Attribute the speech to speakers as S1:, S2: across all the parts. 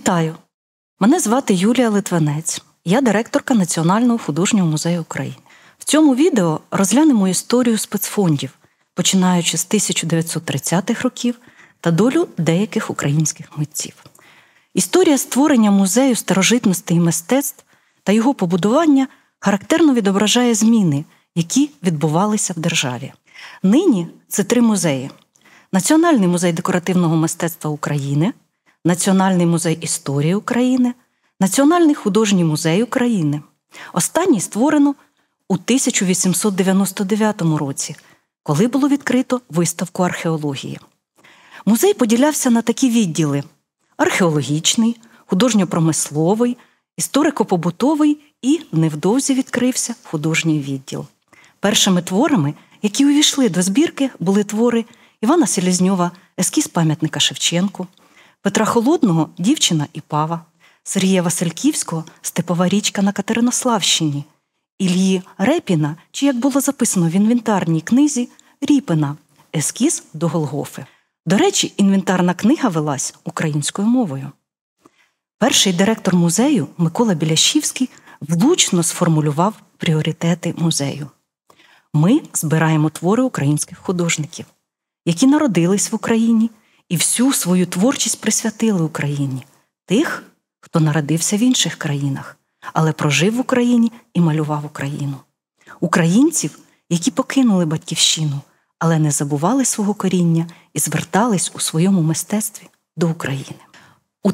S1: Вітаю! Мене звати Юлія Литвинець. Я директорка Національного художнього музею України. В цьому відео розглянемо історію спецфондів, починаючи з 1930-х років та долю деяких українських митців. Історія створення музею старожитностей і мистецтв та його побудування характерно відображає зміни, які відбувалися в державі. Нині це 3 музеї: Національний музей декоративного мистецтва України, Національний музей історії України, Національний художній музей України. Останній створено у 1899 році, коли було відкрито виставку археології. Музей поділявся на такі відділи: археологічний, художньо-промисловий, історико-побутовий і невдовзі відкрився художній відділ. Першими творами, які увійшли до збірки, були твори Івана Селезньова «Ескіз пам'ятника Шевченку», Петра Холодного «Дівчина і Пава», Сергія Васильківського «Степова річка на Катеринославщині», Іллі Репіна, чи, як було записано в інвентарній книзі, Ріпина «Ескіз до Голгофи». До речі, інвентарна книга велась українською мовою. Перший директор музею Микола Біляшівський влучно сформулював пріоритети музею. Ми збираємо твори українських художників, які народились в Україні і всю свою творчість присвятили Україні. Тих, хто народився в інших країнах, але прожив в Україні і малював Україну. Українців, які покинули батьківщину, але не забували свого коріння і звертались у своєму мистецтві до України. У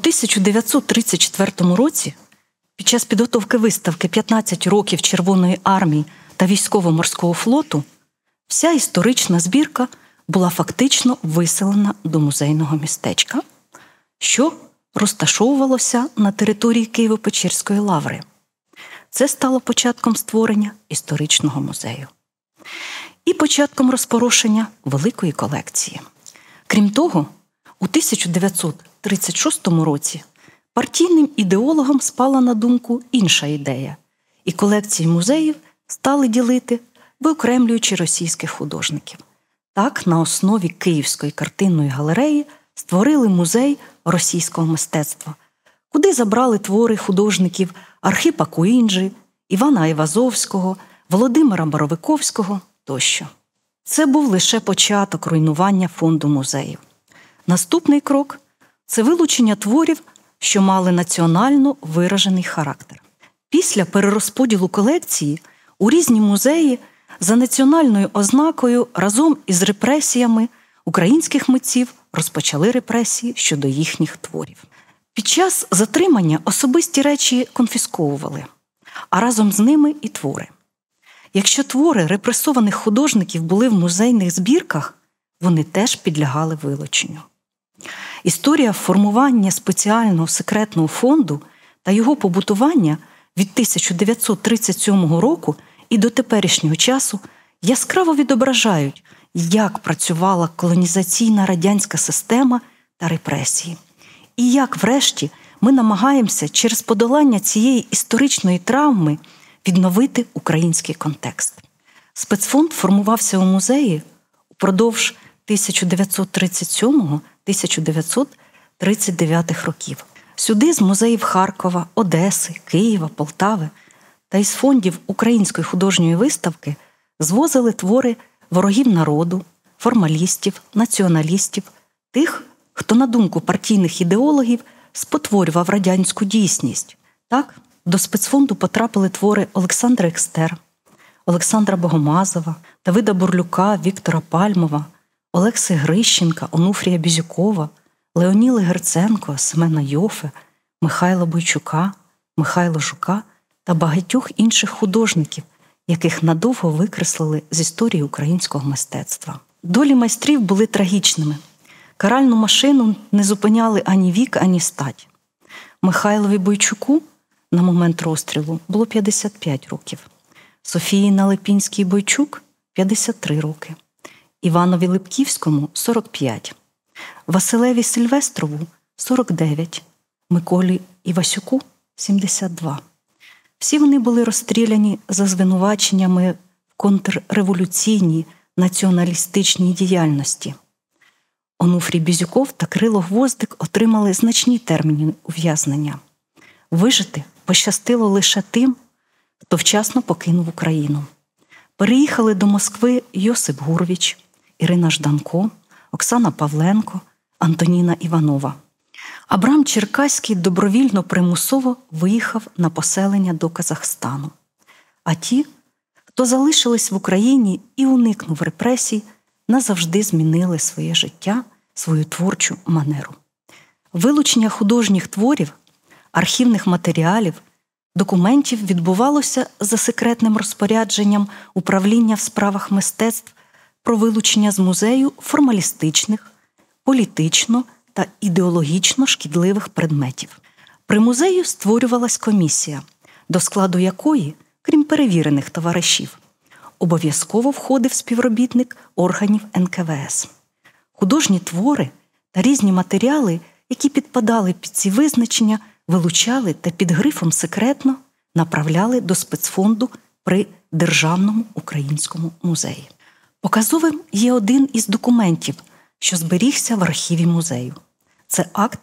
S1: 1934 році, під час підготовки виставки «15 років Червоної армії та військово-морського флоту», вся історична збірка була фактично виселена до музейного містечка, що розташовувалося на території Києво-Печерської лаври. Це стало початком створення історичного музею і початком розпорошення великої колекції. Крім того, у 1936 році партійним ідеологам спала на думку інша ідея, і колекції музеїв стали ділити, виокремлюючи російських художників. Так, на основі Київської картинної галереї створили музей російського мистецтва, куди забрали твори художників Архипа Куінджи, Івана Айвазовського, Володимира Боровиковського тощо. Це був лише початок руйнування фонду музею. Наступний крок – це вилучення творів, що мали національно виражений характер. Після перерозподілу колекції у різні музеї за національною ознакою разом із репресіями українських митців розпочали репресії щодо їхніх творів. Під час затримання особисті речі конфісковували, а разом з ними і твори. Якщо твори репресованих художників були в музейних збірках, вони теж підлягали вилученню. Історія формування спеціального секретного фонду та його побутування від 1937 року і до теперішнього часу яскраво відображають, як працювала колонізаційна радянська система та репресії. І як, врешті, ми намагаємося через подолання цієї історичної травми відновити український контекст. Спецфонд формувався у музеї упродовж 1937-1939 років. Сюди з музеїв Харкова, Одеси, Києва, Полтави та із фондів Української художньої виставки звозили твори ворогів народу, формалістів, націоналістів, тих, хто, на думку партійних ідеологів, спотворював радянську дійсність. Так, до спецфонду потрапили твори Олександра Екстер, Олександра Богомазова, Давида Бурлюка, Віктора Пальмова, Олекси Грищенка, Онуфрія Бізюкова, Леоніли Герценко, Семена Йофе, Михайла Бойчука, Михайла Жука та багатьох інших художників, яких надовго викреслили з історії українського мистецтва. Долі майстрів були трагічними. Каральну машину не зупиняли ані вік, ані стать. Михайлові Бойчуку на момент розстрілу було 55 років. Софії Налепінській-Бойчук – 53 роки. Іванові Липківському – 45. Василеві Сильвестрову – 49. Миколі Івасюку – 72. Всі вони були розстріляні за звинуваченнями в контрреволюційній націоналістичній діяльності. Онуфрій Бізюков та Кирило Гвоздик отримали значні терміни ув'язнення. Вижити пощастило лише тим, хто вчасно покинув Україну. Переїхали до Москви Йосип Гурвіч, Ірина Жданко, Оксана Павленко, Антоніна Іванова. Абрам Черкаський добровільно примусово виїхав на поселення до Казахстану. А ті, хто залишились в Україні і уникнув репресій, назавжди змінили своє життя, свою творчу манеру. Вилучення художніх творів, архівних матеріалів, документів відбувалося за секретним розпорядженням управління в справах мистецтв про вилучення з музею формалістичних, політично та ідеологічно шкідливих предметів. При музеї створювалась комісія, до складу якої, крім перевірених товаришів, обов'язково входив співробітник органів НКВС. Художні твори та різні матеріали, які підпадали під ці визначення, вилучали та під грифом «секретно» направляли до спецфонду при Державному українському музеї. Показовим є один із документів, що зберігся в архіві музею. Це акт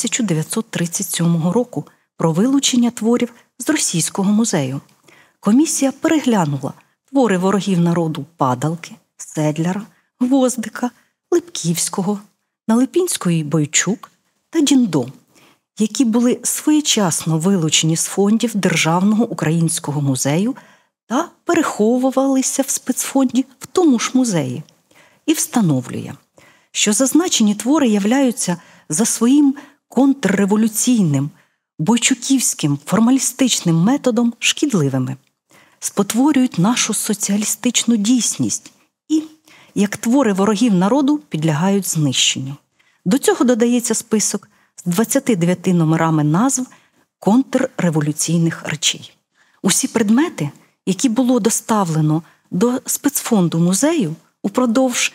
S1: 1937 року про вилучення творів з Російського музею. Комісія переглянула твори ворогів народу Падалки, Седляра, Гвоздика, Липківського, Налипінської Бойчук та Діндо, які були своєчасно вилучені з фондів Державного українського музею та переховувалися в спецфонді в тому ж музеї, і встановлює, що зазначені твори являються за своїм контрреволюційним, бойчуківським, формалістичним методом шкідливими, спотворюють нашу соціалістичну дійсність і, як твори ворогів народу, підлягають знищенню. До цього додається список з 29 номерами назв контрреволюційних речей. Усі предмети, які було доставлено до спецфонду музею упродовж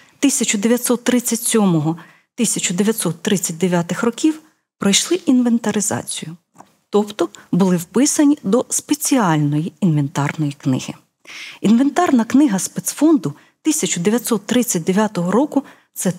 S1: 1937-1939 років, пройшли інвентаризацію, тобто були вписані до спеціальної інвентарної книги. Інвентарна книга спецфонду 1939 року – це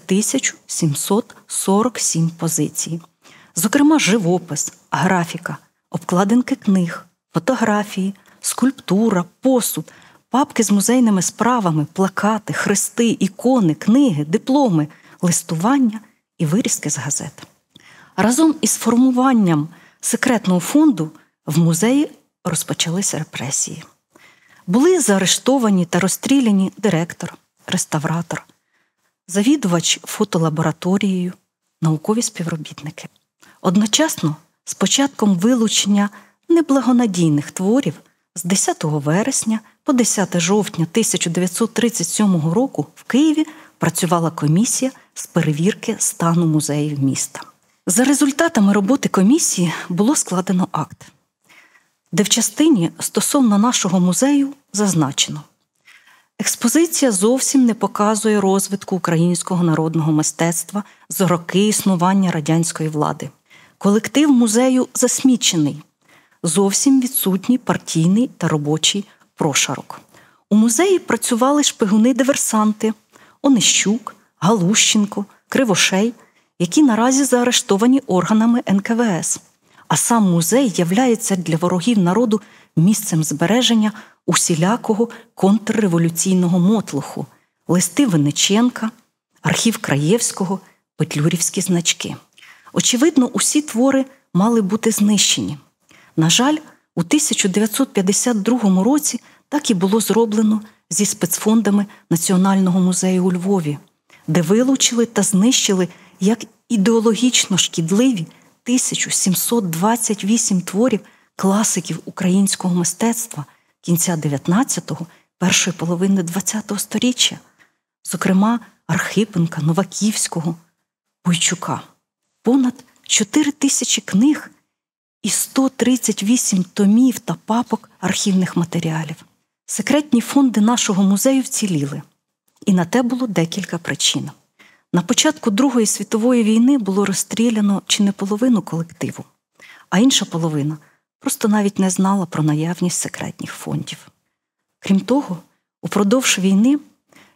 S1: 1747 позицій. Зокрема, живопис, графіка, обкладинки книг, фотографії, скульптура, посуд, папки з музейними справами, плакати, хрести, ікони, книги, дипломи, листування і вирізки з газет. Разом із формуванням секретного фонду в музеї розпочалися репресії. Були заарештовані та розстріляні директор, реставратор, завідувач фотолабораторією, наукові співробітники. Одночасно з початком вилучення неблагонадійних творів з 10 вересня по 10 жовтня 1937 року в Києві працювала комісія з перевірки стану музеїв міста. За результатами роботи комісії було складено акт, де в частині стосовно нашого музею зазначено: експозиція зовсім не показує розвитку українського народного мистецтва за роки існування радянської влади. Колектив музею засмічений, зовсім відсутній партійний та робочий прошарок. У музеї працювали шпигуни-диверсанти Онищук, Галущенко, Кривошей, які наразі заарештовані органами НКВС. А сам музей являється для ворогів народу місцем збереження усілякого контрреволюційного мотлуху, листи Винниченка, архів Краєвського, петлюрівські значки. Очевидно, усі твори мали бути знищені. На жаль, у 1952 році так і було зроблено зі спецфондами Національного музею у Львові, де вилучили та знищили як ідеологічно шкідливі 1728 творів класиків українського мистецтва кінця 19-го, першої половини 20-го сторіччя, зокрема Архипенка, Новаківського, Бойчука. Понад 4000 книг і 138 томів та папок архівних матеріалів. Секретні фонди нашого музею вціліли. І на те було декілька причин. На початку Другої світової війни було розстріляно чи не половину колективу, а інша половина просто навіть не знала про наявність секретних фондів. Крім того, упродовж війни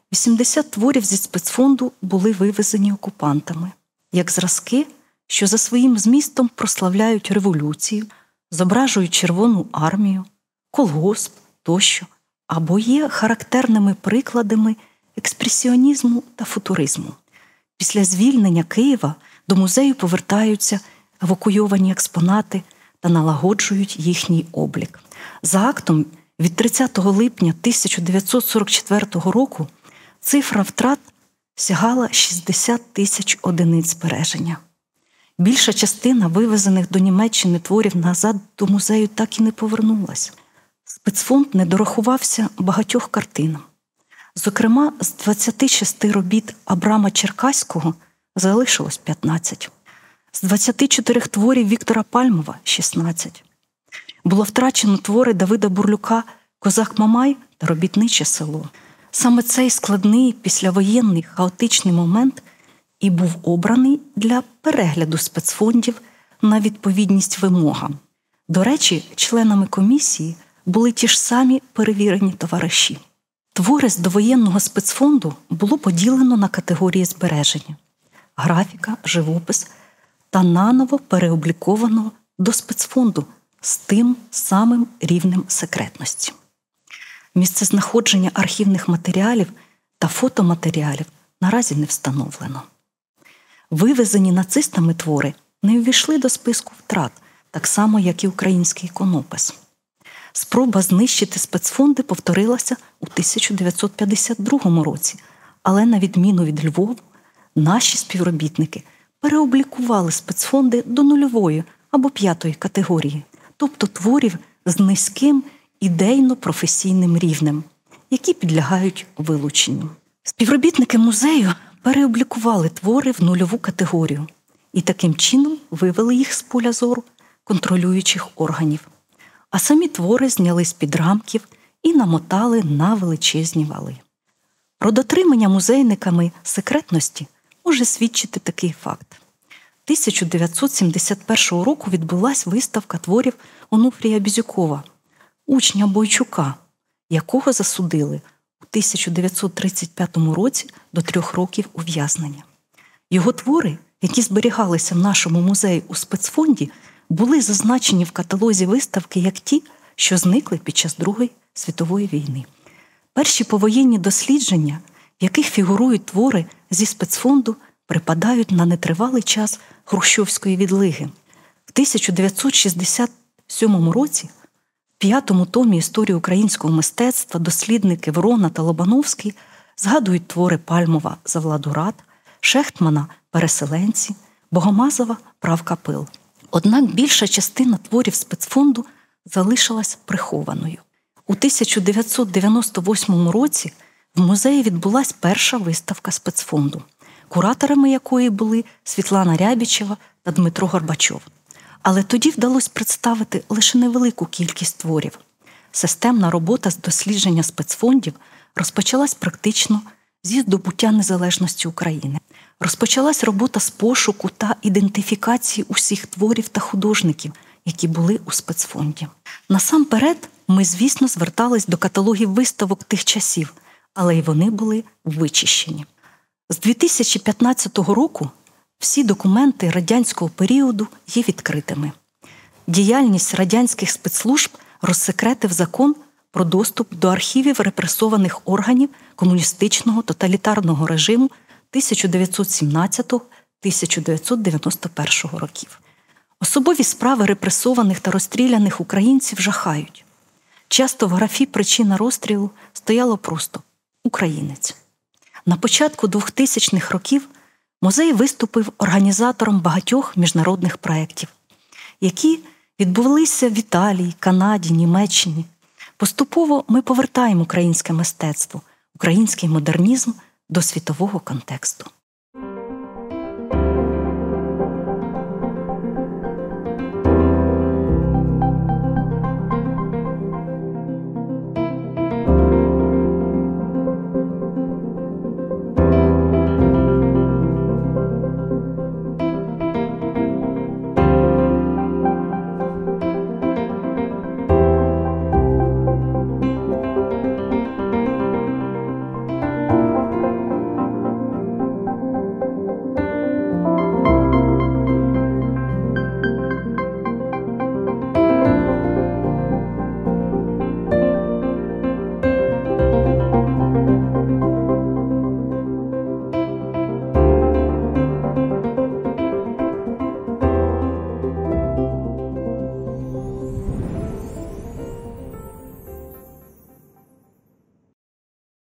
S1: 80 творів зі спецфонду були вивезені окупантами, як зразки, що за своїм змістом прославляють революцію, зображують Червону армію, колгосп тощо, або є характерними прикладами експресіонізму та футуризму. Після звільнення Києва до музею повертаються евакуйовані експонати та налагоджують їхній облік. За актом від 30 липня 1944 року цифра втрат сягала 60 тисяч одиниць збереження. Більша частина вивезених до Німеччини творів назад до музею так і не повернулась. Спецфонд не дорахувався багатьох картин. Зокрема, з 26 робіт Абрама Черкаського залишилось 15. З 24 творів Віктора Пальмова – 16. Було втрачено твори Давида Бурлюка «Козак Мамай» та «Робітниче село». Саме цей складний післявоєнний хаотичний момент і був обраний для перегляду спецфондів на відповідність вимогам. До речі, членами комісії були ті ж самі перевірені товариші. Твори з довоєнного спецфонду було поділено на категорії збереження – графіка, живопис та наново переобліковано до спецфонду з тим самим рівнем секретності. Місцезнаходження архівних матеріалів та фотоматеріалів наразі не встановлено. Вивезені нацистами твори не увійшли до списку втрат, так само, як і український іконопис. Спроба знищити спецфонди повторилася у 1952 році, але на відміну від Львова, наші співробітники переоблікували спецфонди до нульової або 5-ї категорії, тобто творів з низьким ідейно-професійним рівнем, які підлягають вилученню. Співробітники музею переоблікували твори в нульову категорію і таким чином вивели їх з поля зору контролюючих органів. А самі твори зняли з-під рамків і намотали на величезні вали. Про дотримання музейниками секретності може свідчити такий факт. 1971 року відбулась виставка творів Онуфрія Бізюкова, учня Бойчука, якого засудили у 1935 році до 3 років ув'язнення. Його твори, які зберігалися в нашому музеї у спецфонді, були зазначені в каталозі виставки як ті, що зникли під час Другої світової війни. Перші повоєнні дослідження, в яких фігурують твори зі спецфонду, припадають на нетривалий час хрущовської відлиги. В 1967 році в 5-му томі «Історії українського мистецтва» дослідники Ворона та Лобановський згадують твори Пальмова «За владу рад», Шехтмана «Переселенці», Богомазова «Правка пил». Однак більша частина творів спецфонду залишилась прихованою. У 1998 році в музеї відбулась перша виставка спецфонду, кураторами якої були Світлана Рябічева та Дмитро Горбачов. Але тоді вдалося представити лише невелику кількість творів. Системна робота з дослідження спецфондів розпочалась практично зі здобуття незалежності України. Розпочалась робота з пошуку та ідентифікації усіх творів та художників, які були у спецфонді. Насамперед, ми, звісно, звертались до каталогів виставок тих часів, але й вони були вичищені. З 2015 року всі документи радянського періоду є відкритими. Діяльність радянських спецслужб розсекретив закон про доступ до архівів репресованих органів комуністичного тоталітарного режиму 1917-1991 років. Особові справи репресованих та розстріляних українців жахають. Часто в графі «Причина розстрілу» стояло просто «Українець». На початку 2000-х років музей виступив організатором багатьох міжнародних проєктів, які відбувалися в Італії, Канаді, Німеччині. Поступово ми повертаємо українське мистецтво, український модернізм до світового контексту.